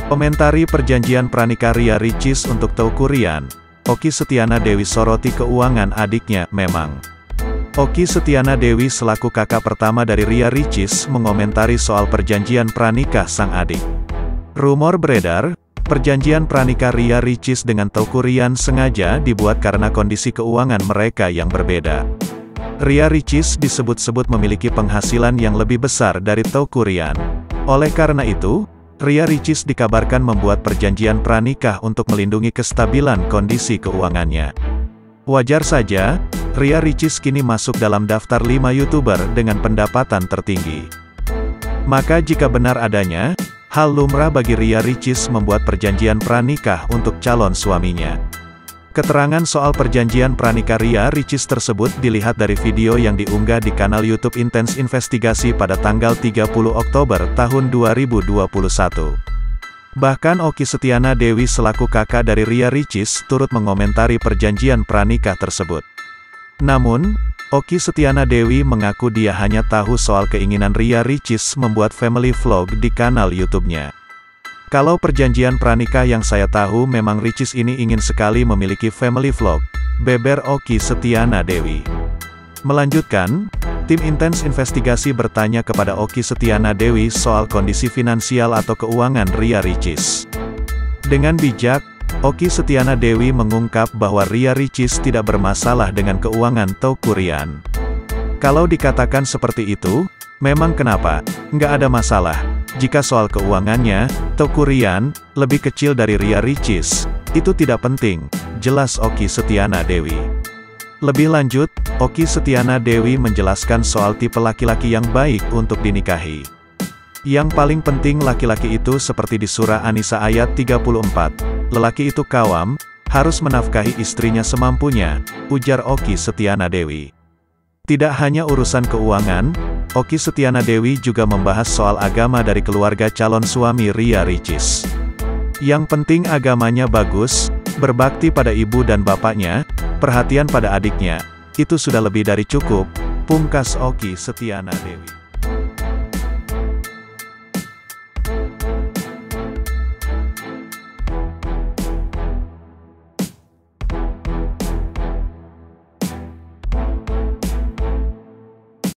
Komentari perjanjian pranikah Ria Ricis untuk Teuku Ryan. Okky Setiana Dewi soroti keuangan adiknya. Memang Okky Setiana Dewi selaku kakak pertama dari Ria Ricis mengomentari soal perjanjian pranikah sang adik. Rumor beredar, perjanjian pranikah Ria Ricis dengan Teuku Ryan sengaja dibuat karena kondisi keuangan mereka yang berbeda. Ria Ricis disebut-sebut memiliki penghasilan yang lebih besar dari Teuku Ryan. Oleh karena itu, Ria Ricis dikabarkan membuat perjanjian pranikah untuk melindungi kestabilan kondisi keuangannya. Wajar saja, Ria Ricis kini masuk dalam daftar 5 YouTuber dengan pendapatan tertinggi. Maka jika benar adanya, hal lumrah bagi Ria Ricis membuat perjanjian pranikah untuk calon suaminya. Keterangan soal perjanjian pranikah Ria Ricis tersebut dilihat dari video yang diunggah di kanal YouTube Intens Investigasi pada tanggal 30 Oktober tahun 2021. Bahkan Okky Setiana Dewi selaku kakak dari Ria Ricis turut mengomentari perjanjian pranikah tersebut. Namun, Okky Setiana Dewi mengaku dia hanya tahu soal keinginan Ria Ricis membuat family vlog di kanal YouTube-nya. Kalau perjanjian pranikah yang saya tahu memang Ricis ini ingin sekali memiliki family vlog, beber Okky Setiana Dewi. Melanjutkan, tim Intens Investigasi bertanya kepada Okky Setiana Dewi soal kondisi finansial atau keuangan Ria Ricis. Dengan bijak, Okky Setiana Dewi mengungkap bahwa Ria Ricis tidak bermasalah dengan keuangan Teuku Ryan. Kalau dikatakan seperti itu, memang kenapa? Nggak ada masalah. Jika soal keuangannya, Teuku Ryan lebih kecil dari Ria Ricis, itu tidak penting, jelas Okky Setiana Dewi. Lebih lanjut, Okky Setiana Dewi menjelaskan soal tipe laki-laki yang baik untuk dinikahi. Yang paling penting laki-laki itu seperti di surah An-Nisa ayat 34, lelaki itu kawam, harus menafkahi istrinya semampunya, ujar Okky Setiana Dewi. Tidak hanya urusan keuangan, Okky Setiana Dewi juga membahas soal agama dari keluarga calon suami Ria Ricis. Yang penting agamanya bagus, berbakti pada ibu dan bapaknya, perhatian pada adiknya, itu sudah lebih dari cukup, pungkas Okky Setiana Dewi.